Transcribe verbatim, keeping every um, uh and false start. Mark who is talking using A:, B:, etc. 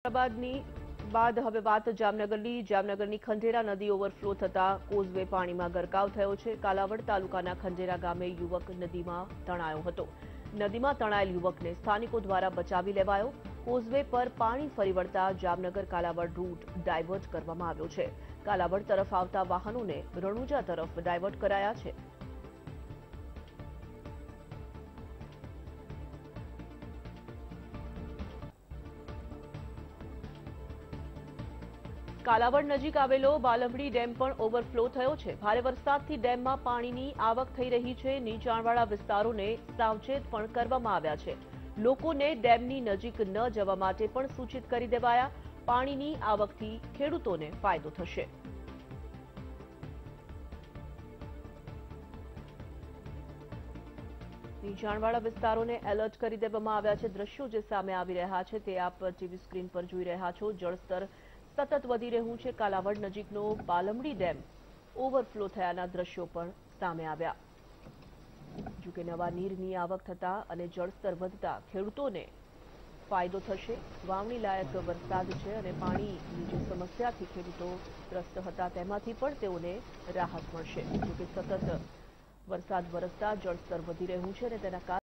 A: અમદાવાદની બાદ હવે વાત જામનગરની જામનગરની ખંડેરા નદી ઓવરફ્લો થતા કોઝવે પાણીમાં ગરકાવ થયો છે। કાલાવડ તાલુકાના ખંડેરા ગામે યુવક નદીમાં તણાયો હતો। નદીમાં તણાયેલ યુવકને સ્થાનિકો દ્વારા બચાવી લેવાયો। કોઝવે પર પાણી ફરી વળતા જામનગર કાલાવડ રૂટ ડાયવર્ટ કરવામાં આવ્યો છે। કાલાવડ તરફ આવતા વાહનોને રણુજા તરફ ડાયવર્ટ કરાયા છે। કાલાવડ નજીક આવેલો બાલમડી ડેમ પણ ઓવરફ્લો થયો છે। ભારે વરસાદથી ડેમમાં પાણીની આવક થઈ રહી છે। નીચાણવાળા વિસ્તારોને સાવચેત પણ કરવામાં આવ્યા છે। લોકોને ડેમની નજીક ન જવા માટે પણ સૂચિત કરી દેવાયા। પાણીની આવકથી ખેડૂતોને ફાયદો થશે। નીચાણવાળા વિસ્તારોને એલર્ટ કરી દેવામાં આવ્યા છે। દ્રશ્યો જે સામે આવી રહ્યા છે તે આપ ટીવી સ્ક્રીન પર જોઈ રહ્યા છો। જળસ્તર સતત વધી રહ્યું છે। કાલાવડ નજીકનો બાલમડી ડેમ ઓવરફ્લો થયાના દ્રશ્યો પણ સામે આવ્યા। જો કે નવા નીરની આવક થતા અને જળસ્તર વધતા ખેડૂતોને ફાયદો થશે। વાવણી લાયક વરસાદ છે અને પાણીની જે સમસ્યાથી ખેડૂતો ત્રસ્ત હતા તેમાંથી પણ તેઓને રાહત મળશે। જો કે સતત વરસાદ વરસતા જળસ્તર વધી રહ્યું છે અને તેના કારણે